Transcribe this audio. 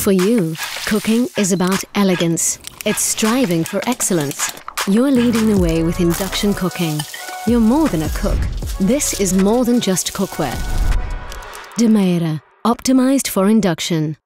For you, cooking is about elegance. It's striving for excellence. You're leading the way with induction cooking. You're more than a cook. This is more than just cookware. Demeyere, optimized for induction.